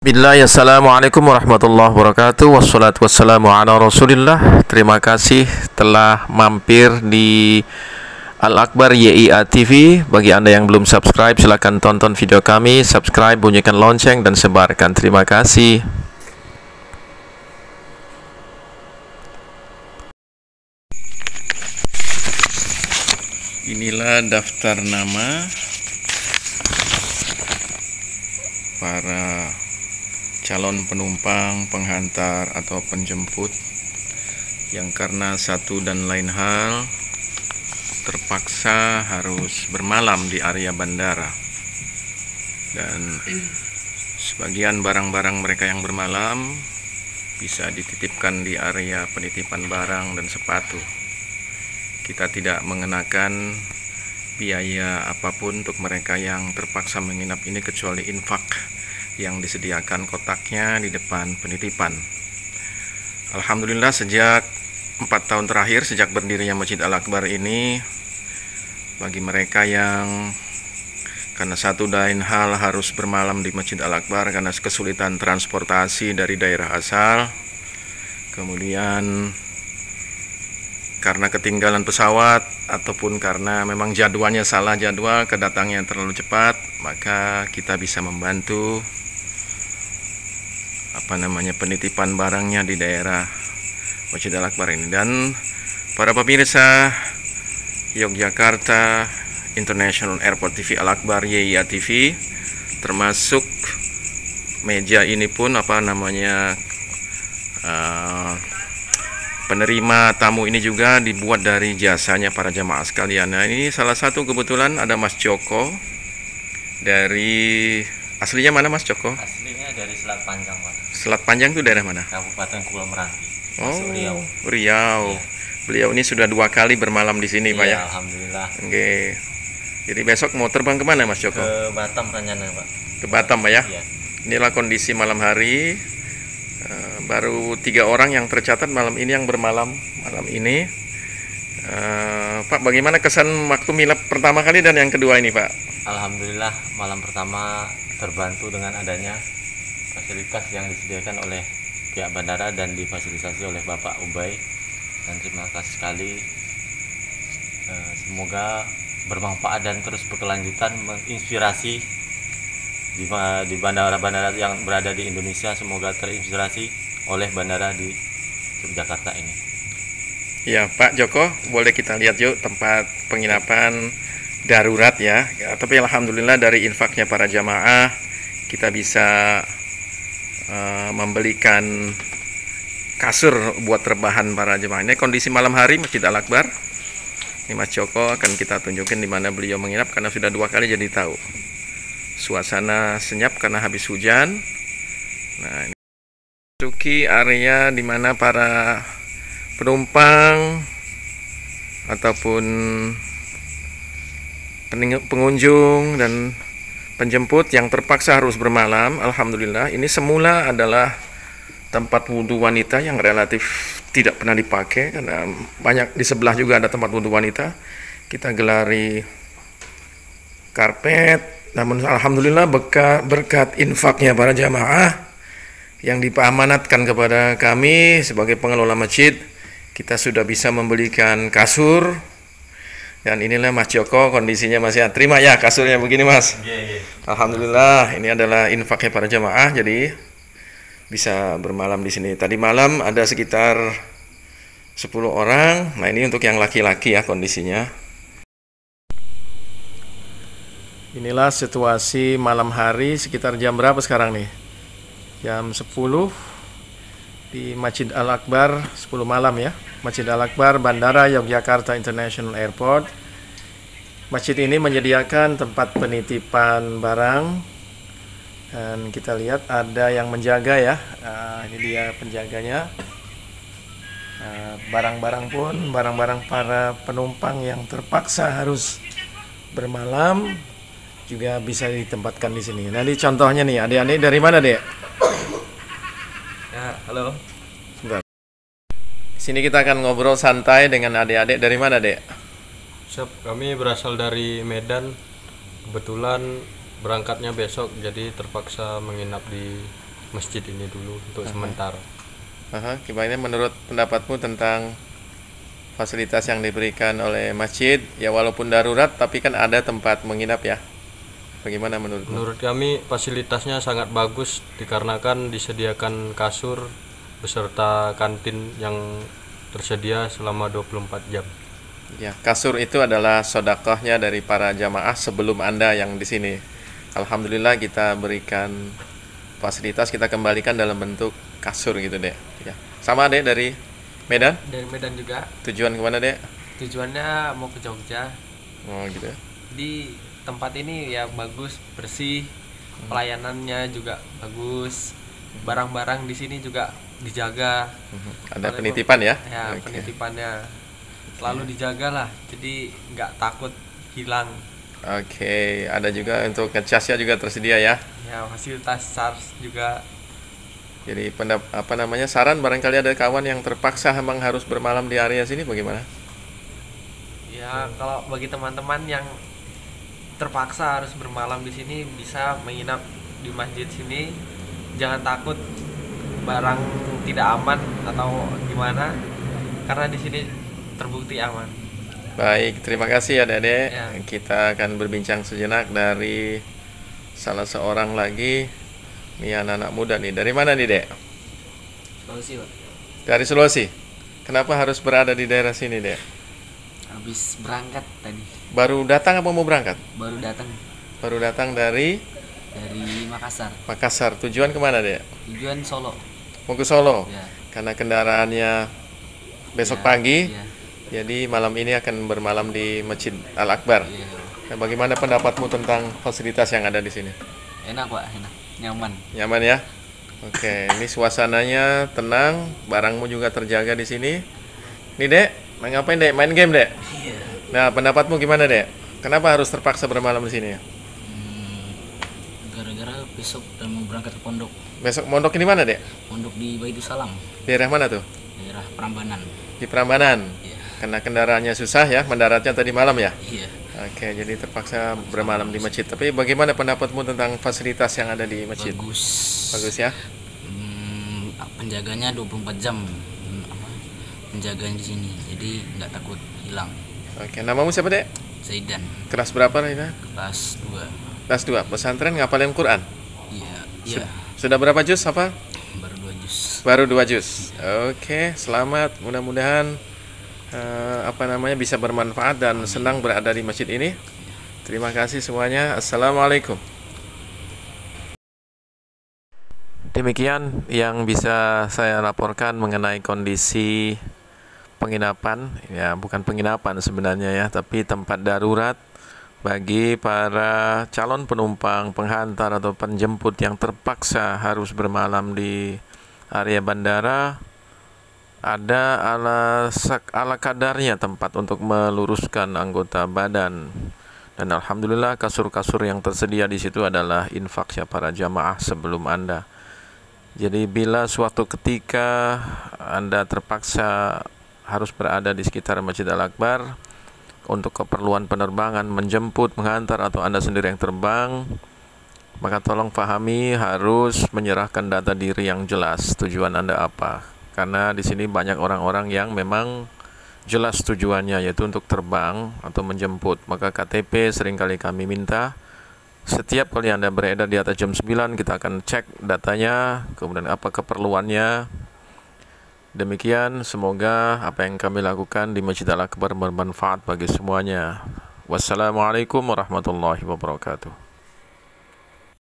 Assalamualaikum warahmatullahi wabarakatuh. Wassalatu wassalamu ala rasulillah. Terima kasih telah mampir di Al-Akbar YIA TV. Bagi Anda yang belum subscribe, silakan tonton video kami, subscribe, bunyikan lonceng, dan sebarkan. Terima kasih. Inilah daftar nama para calon penumpang, penghantar atau penjemput yang karena satu dan lain hal terpaksa harus bermalam di area bandara, dan sebagian barang-barang mereka yang bermalam bisa dititipkan di area penitipan barang dan sepatu. Kita tidak mengenakan biaya apapun untuk mereka yang terpaksa menginap ini kecuali infak yang disediakan kotaknya di depan penitipan. Alhamdulillah, sejak 4 tahun terakhir sejak berdirinya Masjid Al-Akbar ini, bagi mereka yang karena satu dan lain hal harus bermalam di Masjid Al-Akbar karena kesulitan transportasi dari daerah asal, kemudian karena ketinggalan pesawat ataupun karena memang jadwalnya salah jadwal, kedatangannya terlalu cepat, maka kita bisa membantu penitipan barangnya di daerah Masjid Al-Akbar ini. Dan para pemirsa Yogyakarta International Airport TV Al-Akbar YIA TV, termasuk meja ini pun penerima tamu ini juga dibuat dari jasanya para jamaah sekalian. Nah, ini salah satu kebetulan ada Mas Joko dari, aslinya mana Mas Joko? Aslinya dari Selat Panjang, Pak. Selat Panjang itu daerah mana? Kabupaten Kepulauan Meranti. Oh, Riau. Riau. Iya. Beliau ini sudah 2 kali bermalam di sini, Pak ya? Alhamdulillah. Oke. Jadi besok mau terbang kemana Mas Joko? Ke Batam rencananya, Pak. Ke Batam, Pak ya? Iya. Inilah kondisi malam hari. Baru 3 orang yang tercatat malam ini yang bermalam malam ini. Pak, bagaimana kesan waktu milap pertama kali dan yang kedua ini, Pak? Alhamdulillah, malam pertama terbantu dengan adanya fasilitas yang disediakan oleh pihak bandara dan difasilitasi oleh Bapak Ubay, dan terima kasih sekali. Semoga bermanfaat dan terus berkelanjutan, menginspirasi di bandara-bandara yang berada di Indonesia. Semoga terinspirasi oleh bandara di Yogyakarta ini. Ya, Pak Joko, boleh kita lihat yuk tempat penginapan darurat ya. Tapi alhamdulillah dari infaknya para jamaah kita bisa membelikan kasur buat rebahan para jemaah. Ini kondisi malam hari Masjid Al-Akbar. Ini Mas Joko akan kita tunjukin di mana beliau menginap karena sudah 2 kali jadi tahu. Suasana senyap karena habis hujan. Nah, ini masuki area di mana para penumpang ataupun pengunjung dan penjemput yang terpaksa harus bermalam. Alhamdulillah, ini semula adalah tempat wudhu wanita yang relatif tidak pernah dipakai karena banyak di sebelah juga ada tempat wudhu wanita. Kita gelari karpet, namun alhamdulillah berkat infaknya para jamaah yang diamanatkan kepada kami sebagai pengelola masjid, kita sudah bisa membelikan kasur. Dan inilah Mas Joko, kondisinya masih terima ya kasurnya begini Mas. Yeah. Alhamdulillah, ini adalah infaknya para jamaah, jadi bisa bermalam di sini. Tadi malam ada sekitar 10 orang. Nah, ini untuk yang laki-laki ya kondisinya. Inilah situasi malam hari sekitar jam berapa sekarang nih? Jam 10 di Masjid Al-Akbar, 10 malam ya. Masjid Al-Akbar, Bandara Yogyakarta International Airport. Masjid ini menyediakan tempat penitipan barang. Dan kita lihat ada yang menjaga ya. Ini dia penjaganya. Barang-barang pun, barang-barang para penumpang yang terpaksa harus bermalam juga bisa ditempatkan di sini. Nah, ini contohnya nih, adik-adik dari mana, Dek? Ya, halo. Sebentar. Sini kita akan ngobrol santai dengan adik-adik. Dari mana, Dek? Siap, kami berasal dari Medan. Kebetulan berangkatnya besok, jadi terpaksa menginap di masjid ini dulu untuk sementara. Gimana menurut pendapatmu tentang fasilitas yang diberikan oleh masjid? Ya walaupun darurat tapi kan ada tempat menginap ya. Bagaimana menurutmu? Menurut kami fasilitasnya sangat bagus dikarenakan disediakan kasur beserta kantin yang tersedia selama 24 jam. Ya, kasur itu adalah sedekahnya dari para jamaah sebelum Anda yang di sini. Alhamdulillah kita berikan fasilitas, kita kembalikan dalam bentuk kasur gitu, Dek. Ya. Sama, Dek, dari Medan? Dari Medan juga. Tujuan kemana, Dek? Tujuannya mau ke Jogja. Oh, gitu. Di tempat ini ya bagus, bersih, pelayanannya juga bagus, barang-barang di sini juga dijaga. Ada penitipan ya? Ya, Oke. penitipannya selalu dijaga lah, jadi nggak takut hilang. Oke, ada juga untuk ngecasnya juga tersedia ya. Ya, fasilitas SARS juga. Jadi saran barangkali ada kawan yang terpaksa memang harus bermalam di area sini bagaimana? Ya, kalau bagi teman-teman yang terpaksa harus bermalam di sini bisa menginap di masjid sini. Jangan takut barang tidak aman atau gimana, karena di sini terbukti aman. Baik, terima kasih ya Dede. Ya. Kita akan berbincang sejenak dari salah seorang lagi. Ini anak-anak muda nih. Dari mana nih, Dek? Sulawesi, Pak. Dari Sulawesi. Kenapa harus berada di daerah sini, Dek? Habis berangkat tadi. Baru datang apa mau berangkat? Baru datang Baru datang dari dari Makassar. Makassar. Tujuan kemana, Dek? Tujuan Solo. Mau ke Solo. Ya. Karena kendaraannya besok Ya, pagi. Ya. Jadi malam ini akan bermalam di Masjid Al-Akbar. Ya. Nah, bagaimana pendapatmu tentang fasilitas yang ada di sini? Enak, Pak, enak. Nyaman. Nyaman ya? Oke, ini suasananya tenang, barangmu juga terjaga di sini. Nih, Dek, main ngapain, Dek? Main game, Dek? Iya. Nah, pendapatmu gimana, Dek? Kenapa harus terpaksa bermalam di sini? Gara-gara besok udah mau berangkat ke pondok. Besok mondok di mana, Dek? Pondok di Baitussalam, Daerah mana tuh? daerah Prambanan. Di Prambanan. Iya. Karena kendaraannya susah ya, mendaratnya tadi malam ya? Iya. Oke, jadi terpaksa bermalam di masjid. Tapi bagaimana pendapatmu tentang fasilitas yang ada di masjid? Bagus. Bagus ya? Penjaganya 24 jam. Penjaganya di sini. Jadi nggak takut hilang. Oke, namamu siapa, Dek? Zaidan, Kelas berapa, Rina? kelas 2. Kelas 2, pesantren ngapalin Quran? Iya. Iya. Sudah berapa juz apa? Baru 2 juz. Baru 2 juz. Oke, selamat. Mudah-mudahan bisa bermanfaat dan senang berada di masjid ini. Terima kasih semuanya. Assalamualaikum. Demikian yang bisa saya laporkan mengenai kondisi penginapan. Ya, bukan penginapan sebenarnya ya, tapi tempat darurat bagi para calon penumpang, penghantar atau penjemput yang terpaksa harus bermalam di area bandara. Ada ala kadarnya tempat untuk meluruskan anggota badan. Dan alhamdulillah kasur-kasur yang tersedia di situ adalah infak para jamaah sebelum Anda. Jadi bila suatu ketika Anda terpaksa harus berada di sekitar Masjid Al-Akbar untuk keperluan penerbangan, menjemput, menghantar, atau Anda sendiri yang terbang, maka tolong pahami harus menyerahkan data diri yang jelas, tujuan Anda apa. Karena di sini banyak orang-orang yang memang jelas tujuannya, yaitu untuk terbang atau menjemput. Maka KTP seringkali kami minta. Setiap kali Anda beredar di atas jam 9, kita akan cek datanya, kemudian apa keperluannya. Demikian, semoga apa yang kami lakukan di Masjid Al-Akbar bermanfaat bagi semuanya. Wassalamualaikum warahmatullahi wabarakatuh.